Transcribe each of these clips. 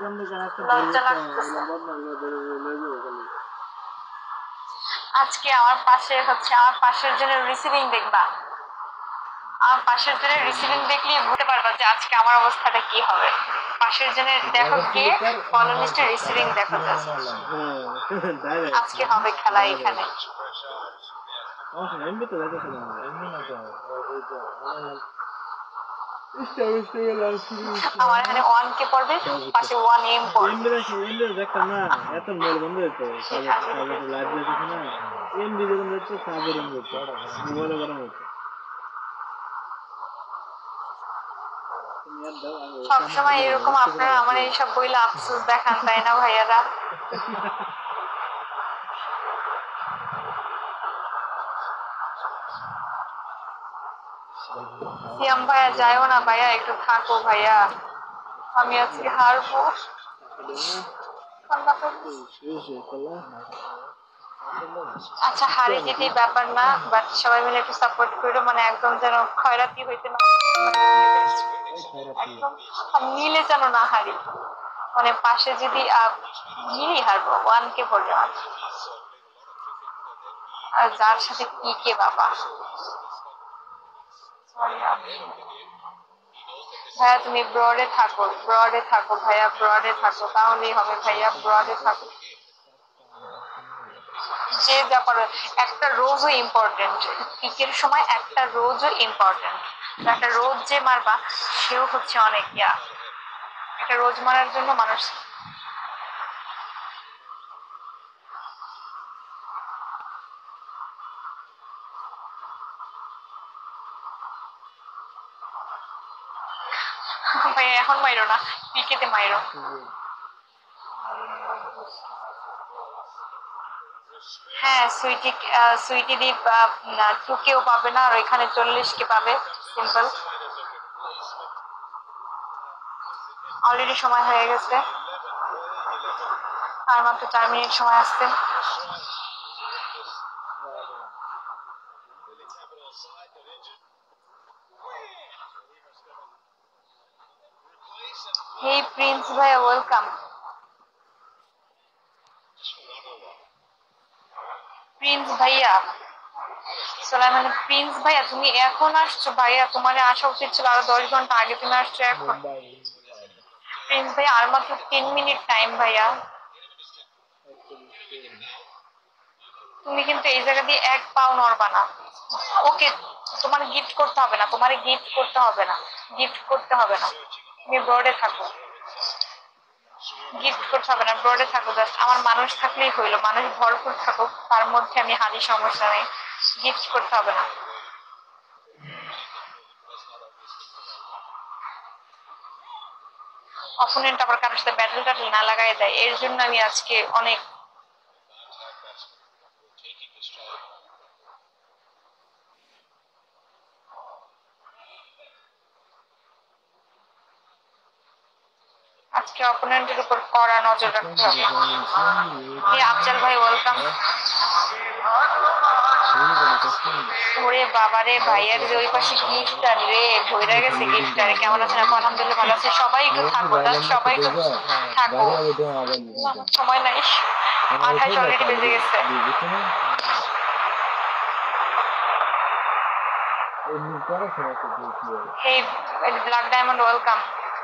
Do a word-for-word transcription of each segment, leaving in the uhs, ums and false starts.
লজ্জা লাগতেছে। আজকে আমার পাশে হচ্ছে আমার পাশের জনের রিসিভিং দেখবা, আমার পাশের জনের রিসিভিং দেখলেই বুঝতে পারবা যে আজকে আমার অবস্থাটা কি হবে। পাশের জনের দেখো গিয়ে ফলো লিস্টের রিসিভিং দেখো জাস্ট, আজকে হবে খেলা এখানে। আমার এখানে ওয়ান কে পড়বে, পাশে ওয়ান এম পড়বে। এত মেল বন্ধ হইতো লাইভ দেখতেছ না, এম বি যখন দেখতো চার্জার এম হইতো, মোবাইলে গরম হইতো। সবসময় এরকম আপনারা আমার এইসব বইলে আফসোস দেখান, তাই না ভাইয়ারা? সিয়াম ভাইয়া যাইও না ভাইয়া, একটু থাকো ভাইয়া, আমি আজকে হারবো। আচ্ছা হারি জিতি ব্যাপার না, বাট সবাই মিলে একটু সাপোর্ট করো, মানে একদম যেন খয়রাতি হইতে না, একদম মিলে যেন না হারি, মানে পাশে যদি মিলি হারবো ওয়ান কে পড়বে আর যার সাথে পি কে বাবা। ভাইয়া তুমি ব্রডে থাকো, ব্রডে থাকো ভাইয়া, ব্রডে থাকো, তাহলেই হবে ভাইয়া, ব্রডে থাকো। যে ব্যাপার একটা রোজও ইম্পর্টেন্ট, পিকের সময় একটা রোজও ইম্পর্টেন্ট, একটা রোজ যে মারবা সেও হচ্ছে অনেক ইয়া, একটা রোজ মারার জন্য মানুষ ভাইয়া এখন মাইরো না, পিকেতে মাইরো। হ্যাঁ সুইটি, সুইটি দ্বীপ টু কেও পাবে না, আর এখানে চল্লিশ কে পাবে সিম্পল। অলরেডি সময় হয়ে গেছে, আর মাত্র চার মিনিট সময় আসছে। হে প্রিন্স ভাইয়া ওয়েলকাম। প্রিন্স ভাইয়া সোলাইমান, প্রিন্স ভাইয়া তুমি এখন আসছো ভাইয়া, তোমার আসা উচিত ছিল আরো দশ ঘন্টা আগে, তুমি আসছো এখন। প্রিন্স ভাইয়া আর মাত্র তিন মিনিট টাইম ভাইয়া, তুমি কিন্তু এই জায়গা দিয়ে এক পাও নড়বা না। ওকে তোমার গিফট করতে হবে না, তোমার গিফট করতে হবে না, গিফট করতে হবে না, তুমি ব্রডে থাকো, গিফট করতে হবে না, ব্রডে থাকো, জাস্ট আমার মানুষ থাকলেই হইলো, মানুষ ভরপুর থাকুক, তার মধ্যে আমি হারি, সমস্যা নেই, গিফট করতে হবে না। অপোনেন্ট আবার কারোর সাথে ব্যাটল ট্যাটল না লাগাই দেয়, এর জন্য আমি আজকে অনেক আজকে অপোনেন্টের উপর কড়া নজর রাখতে হবে। এই আফজাল ভাই ওয়েলকাম। ওরে বাবারে ভাইয়ার যে ওই পাশে গিফটার রে, ভইরা গেছে গিফটার। কেমন আছেন আপু? আলহামদুলিল্লাহ ভালো আছে, সবাই একটু থাকো, জাস্ট সবাই একটু থাকো, সময় নাই, আঠাশ অলরেডি বেজে গেছে। এই ব্ল্যাক ডায়মন্ড ওয়েলকাম।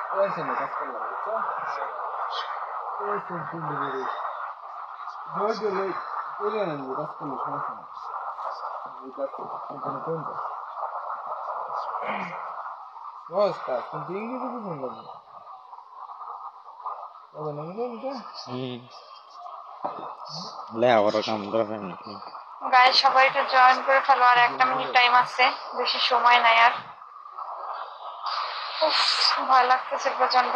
গাইস সবাই একটু জয়েন করে ফেলো, আর একটা মিনিট টাইম আছে, বেশি সময় নাই আর। ভয় লাগতেছে প্রচন্ড।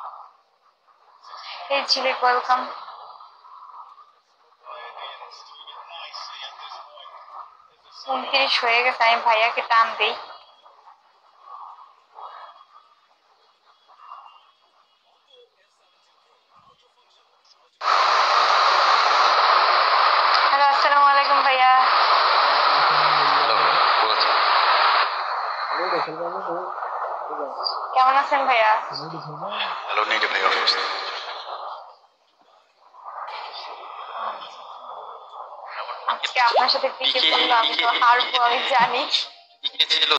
এই ঝিলিক ওয়েলকাম। উনত্রিশ হয়ে গেছে, আমি ভাইয়াকে টান দিই। হ্যালো আসসালামু আলাইকুম ভাইয়া। কেমন আছেন ভাইয়া? হ্যালো নেগেটিভ আজকে আপনার সাথে পিকে বললো আমি তো হারবো, আমি জানি। পিকে ছিল